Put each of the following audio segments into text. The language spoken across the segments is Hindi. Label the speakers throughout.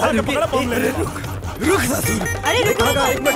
Speaker 1: उठा के पकड़ा बम ले।
Speaker 2: रुक ससुर।
Speaker 3: अरे रुको,
Speaker 2: एक मिनट।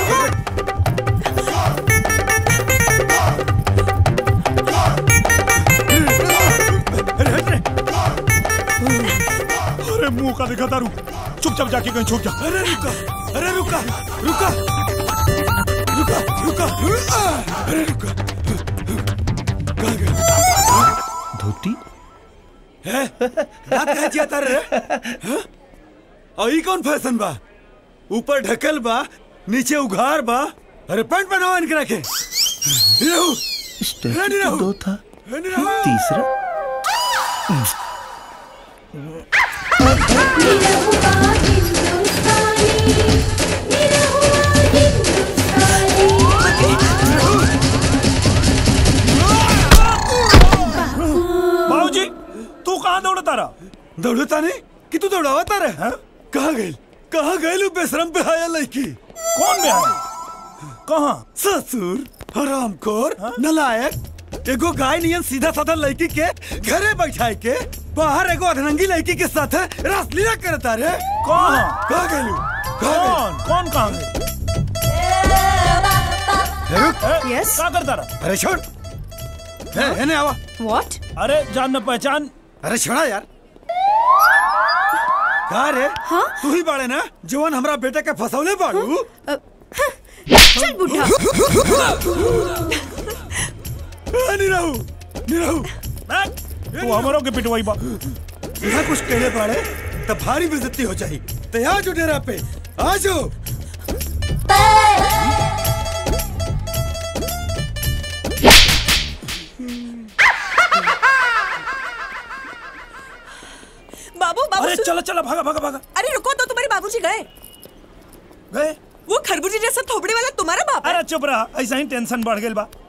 Speaker 1: अरे मुंह का दिखा तारू, चुपचाप जाके कहीं छुप जा।
Speaker 2: अरे रुका, अरे रुका, रुका, रुका, रुका, अरे रुका। कहाँ गया?
Speaker 4: धोती
Speaker 2: है? रात कहाँ चियाता रे? हाँ? और ये कौन फैशन बा? ऊपर ढकल बा, नीचे उघार बा। अरे पैंट पहनाओ इनके रखे।
Speaker 4: स्टेप 2 था, तीसरा
Speaker 1: बाबूजी तू कहाँ दौड़ता रहा?
Speaker 2: दौड़ता नहीं कि तू दौड़ावता रहे? हाँ? कहाँ गए? कहाँ गए लोग बेशरम पे आया लड़की?
Speaker 1: कौन में आया? कहाँ?
Speaker 2: ससुर, हरामखोर, नलायक, एगो गाय नियन सीधा साधा लड़की के घरे बैठाए के बाहर एगो अधरंगी लड़की के साथ रासलीला करता रे।
Speaker 1: कहाँ?
Speaker 2: कहाँ गए?
Speaker 1: कौन कहाँ गए?
Speaker 3: Yes?
Speaker 1: क्या करता रहा?
Speaker 2: अरे छोड़, है आवा।
Speaker 3: What?
Speaker 1: अरे जान न पहचान।
Speaker 2: अरे छोड़ा यार। कहाँ रे?
Speaker 3: हाँ?
Speaker 2: तू ही बाड़े ना जवान हमरा बेटे के फसौले बाड़ू।
Speaker 3: चल बुढ़ा।
Speaker 2: निराहू, निराहू।
Speaker 1: तू हमारों के पिटवाई बा।
Speaker 2: यहाँ कुछ कहने बाड़े तब भारी बेइज्जती हो जाही। तो आ जाओ डेरा पे, आ जाओ।
Speaker 3: बाबू
Speaker 1: अरे चला चला भागा भागा भागा।
Speaker 3: अरे रुको तो, तुम्हारे बाबूजी गए।
Speaker 1: गए?
Speaker 3: वो खरबूजे जैसा थोबड़े वाला तुम्हारा बाप है।
Speaker 1: अरे चुप रहा, ऐसा ही टेंशन बढ़ गई बा।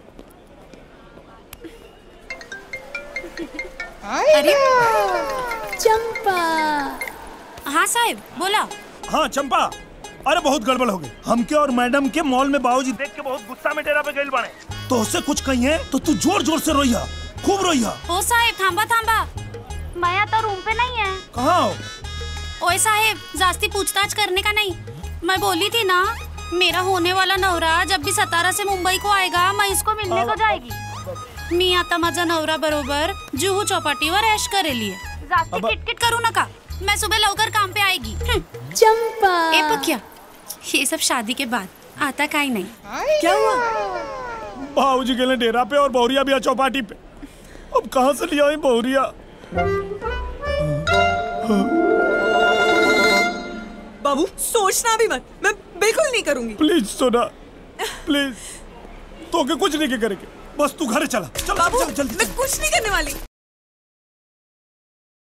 Speaker 5: अरे चंपा। हाँ साहब बोला।
Speaker 1: हाँ चंपा, अरे बहुत गड़बड़ हो गई। हमके और मैडम के मॉल में बाबूजी देख के बहुत गुस्सा में डेरा पे गए बाने। तो उससे कुछ कहिए तो तू जोर जोर से रोइया, खूब रोइया।
Speaker 5: ओ साहब थांबा थांबा, माया तो रूम पे नहीं है।
Speaker 1: कहाँ हो?
Speaker 5: ओए साहब जास्ती पूछताछ करने का नहीं। मैं बोली थी ना मेरा होने वाला नवरा जब भी 17 से मुंबई को आएगा मैं इसको मिलने को जाएगी। मी आता माझा नवरा बरोबर जुहू चौपाटीवर ऐश करेली आहे। जास्ती किटकिट करू नका, मैं सुबह लवकर काम पे आएगी।
Speaker 6: चंपा
Speaker 5: ए पक्या, ये सब शादी के बाद आता का ही नहीं।
Speaker 3: क्या हुआ?
Speaker 1: बाबूजी के लिए डेरा पे और बहुरिया भी चौपाटी पे। अब कहाँ से लिया बहुरिया?
Speaker 3: बाबू सोचना भी मत, मैं बिल्कुल नहीं करूंगी।
Speaker 1: प्लीज सोना, प्लीज। तो के कुछ नहीं करेंगे, बस तू घर चला। चल,
Speaker 3: बाबू
Speaker 1: चल, जल्दी
Speaker 3: मैं कुछ नहीं करने वाली।